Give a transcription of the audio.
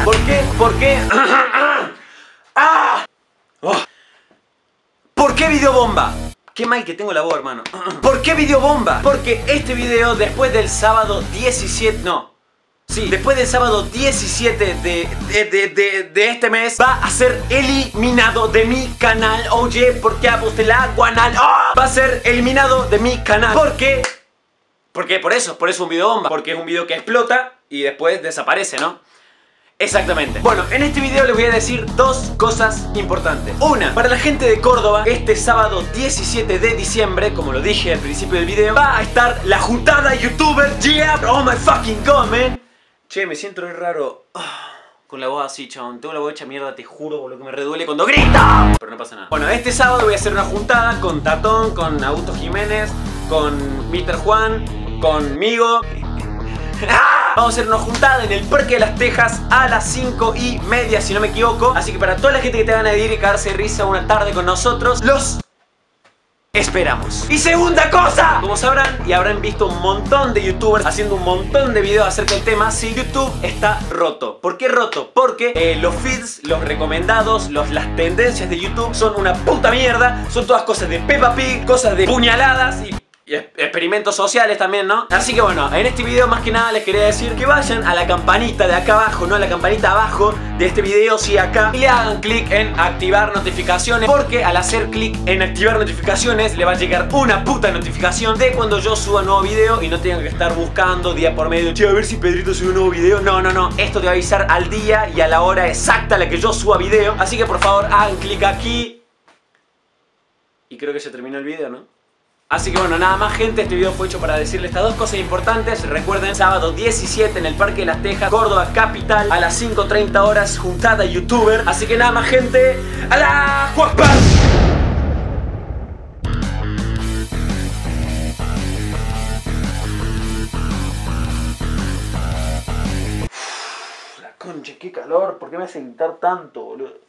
¿Por qué? ¿Por qué? ¡Ah! Oh. ¿Por qué video bomba? Qué mal que tengo la voz, hermano. ¿Por qué video bomba? Porque este video después del sábado 17... No. Sí, después del sábado 17 de este mes va a ser eliminado de mi canal. Oye, ¿por qué usted la guanal? ¡Oh! Va a ser eliminado de mi canal. ¿Por qué? Porque por eso es un video bomba. Porque es un video que explota y después desaparece, ¿no? Exactamente. Bueno, en este video les voy a decir dos cosas importantes. Una, para la gente de Córdoba, este sábado 17 de diciembre, como lo dije al principio del video, va a estar la juntada youtuber. Yeah, oh my fucking god, man. Che, me siento re raro con la voz así, chabón. Tengo la voz hecha mierda, te juro, por lo que me reduele cuando grita. Pero no pasa nada. Bueno, este sábado voy a hacer una juntada con Tatón, con Augusto Jiménez, con Mr. Juan, conmigo. Vamos a hacer una juntada en el Parque de las Tejas a las 5:30, si no me equivoco. Así que para toda la gente que te van a ir y cagarse de risa una tarde con nosotros, los esperamos. Y segunda cosa, como sabrán y habrán visto un montón de youtubers haciendo un montón de videos acerca del tema, si YouTube está roto. ¿Por qué roto? Porque los feeds, los recomendados, las tendencias de YouTube son una puta mierda. Son todas cosas de Peppa Pig, cosas de puñaladas y experimentos sociales también, ¿no? Así que bueno, en este video más que nada les quería decir que vayan a la campanita de acá abajo, ¿no? A la campanita abajo de este video, sí, acá, y le hagan clic en activar notificaciones, porque al hacer clic en activar notificaciones le va a llegar una puta notificación de cuando yo suba nuevo video y no tengan que estar buscando día por medio, che, a ver si Pedrito sube un nuevo video. No, no, no, esto te va a avisar al día y a la hora exacta a la que yo suba video. Así que por favor hagan clic aquí. Y creo que se terminó el video, ¿no? Así que bueno, nada más, gente, este video fue hecho para decirles estas dos cosas importantes. Recuerden, sábado 17 en el Parque de las Tejas, Córdoba capital, a las 5:30 horas, juntada youtuber. Así que nada más, gente, ¡a la Juaspar! La concha, qué calor, ¿por qué me hace gritar tanto, boludo?